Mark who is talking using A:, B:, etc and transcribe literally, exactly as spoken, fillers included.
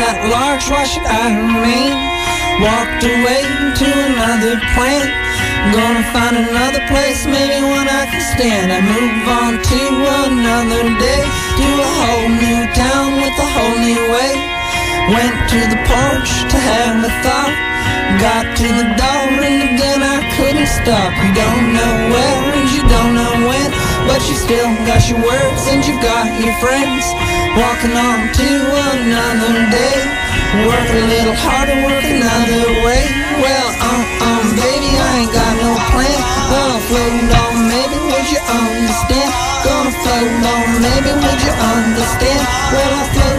A: at large, why should I remain? Walked away to another planet, gonna find another place, maybe one I can stand. I move on to another day, to a whole new town with a whole new way. Went to the porch to have a thought, got to the door and again I couldn't stop. You don't know where and you don't know when, but you still got your words and you got your friends. Walking on to another day, work a little harder, work another way. Well, um, um, baby, I ain't got no plan. Gonna float on, maybe, would you understand? Gonna float on, maybe, would you understand? Well, I float